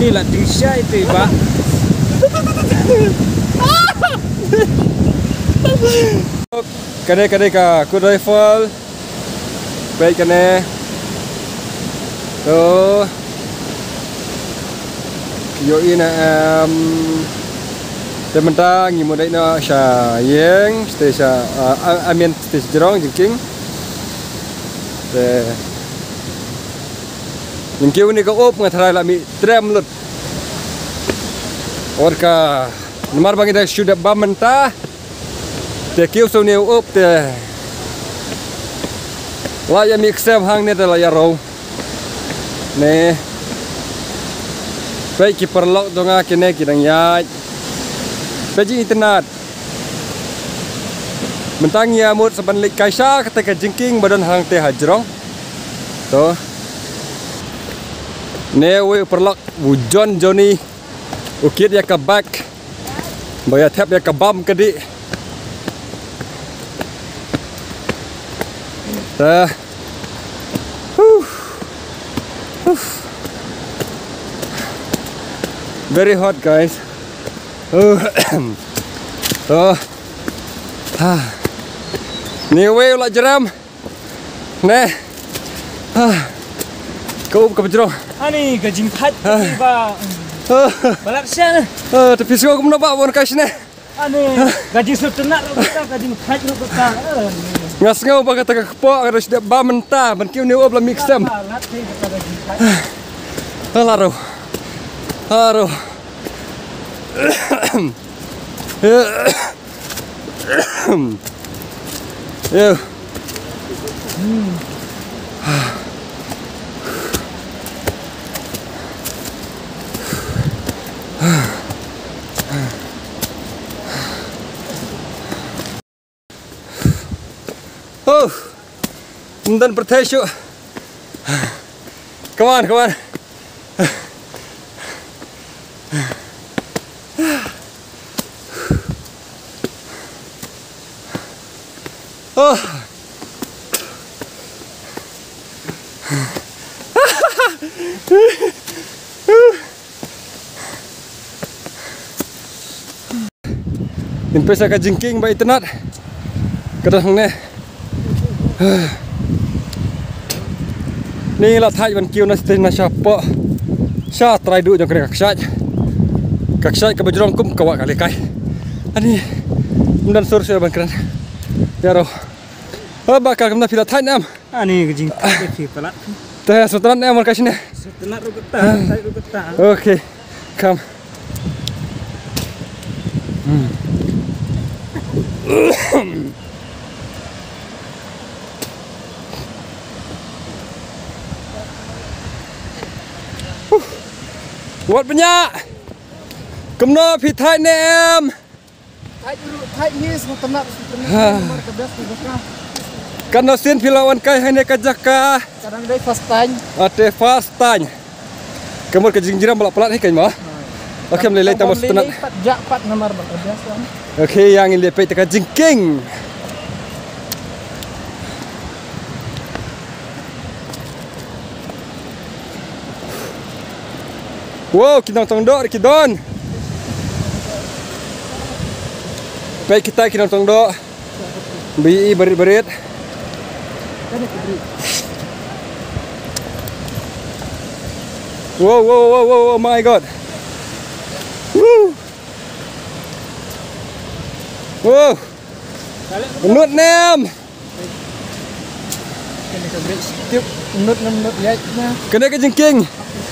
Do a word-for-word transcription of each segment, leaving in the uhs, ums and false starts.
Inilah Tisha itu, Pak. Kene kene ka ku rifle. Baik kene. Tuh. Yo ina um tementang ngi modai na sha yeng stesa amen stes jerong jengking. Te jengking ni ka op ngathara la mi trem lut. Orka nomor bagi dah sudah bamenta. Te kiu so ni op te. La ya mix sem hang ni la ya ro. Ne baik ki perlok donga kene ki dang yai. Peji internet. Mentang ya mut saban lik kaisa ketika jengking badan hang teh hajrong. To. Ne we perlok wujon joni. Ukit ya kabak. Baya tap ya kabam kedi. Ta. Huh. Huh. Very hot, guys. Oh, oh, ah, ni wei ulat jeram, ne, ah, kau kau berjerong. Ani gajing kat, Pak. Balap siapa? Ah, tapi sekarang aku menampak warna kasih ne. Ani gajing setenak kita, gajing kat kita. Ngas ngau pakai tegak kepok, ada sudah bam mentah, mungkin ni uap lemik sem. Laru, laru. Yo. Oh. Dan bertesu. Come on, come on. Oh. Impesa ka jengking ba itenat. Kadang ne. Ni la thai ban kiu na ste na sapa. Sha trai du jong kre kaksat. Kaksat ka bajrong kum kawa kali kai. Ani mundan sur sur ban kran. Yaro. Oh bakal kemana pila thai nam. Ani gajing kat itu, Pak. Teh setelan nam kasih ne. Setenak ruketa, saya ruketa. Okay. Come. Hmm. What banyak? Kemana pi thai nam? Thai dulu, thai ni setenak setenak nomor kebelas kebelas. Kan nasin pilawan kai hai ne kajaka. Kadang dai fast time. Ate fast time. Kemur ke jingjiram balap pelat hai kai mah. Okey melelai tambah setenak. Jak pat nomor kebelas kan. Okey yang ini lepai tekan jingking. Wow, kita tong dok kidon. Baik kita kita tong dok. Bi berit-berit. Wow, wow, wow, wow, oh my god. Woo. Wow. Nut nem. Kena ke break sikit. Nut nem nut lihat nah. Kena ke jengking.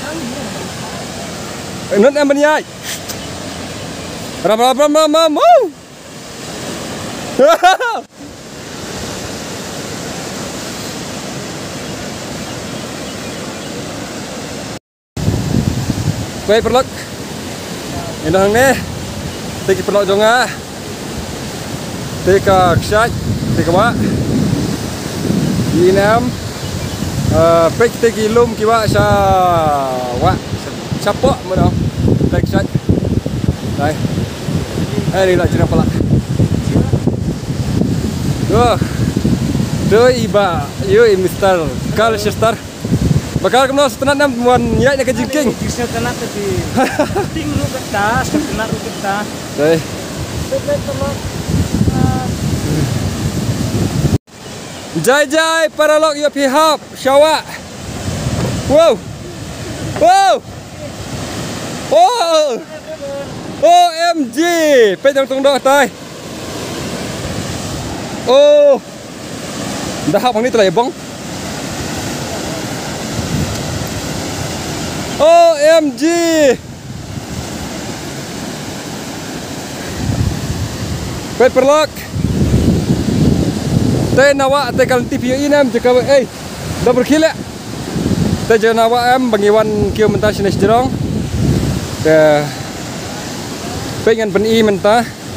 Nut nem banyai. Ram ram ram ram ram. Woo. Baik perlok. Indah ni. Teki perlok jonga. Teka ksat, teka wa. Inam. Uh, pek teki lum kiwa sa wa. Sapok mo daw. Tek ksat. Dai. Eh ni lah jenang pelak. Duh. Duh iba. Yo mister Carl Chester. Bakal kemana setelah nam wan nyai nak kejingking. Bisa kena tadi. Ting lu kita, kena lu kita. Deh. Jai jai para lok yo pihap syawak. Wow. Wow. Oh. O M G. Pe jang tung dah tai. Oh. Dah hap ni telah ya bang. O M G. Pe perlak. Teh nawa teh kalau T V ini am jika eh dah berkilak. Teh jangan nawa am bangiwan kio mentah sini jerong. Teh pengen peni mentah.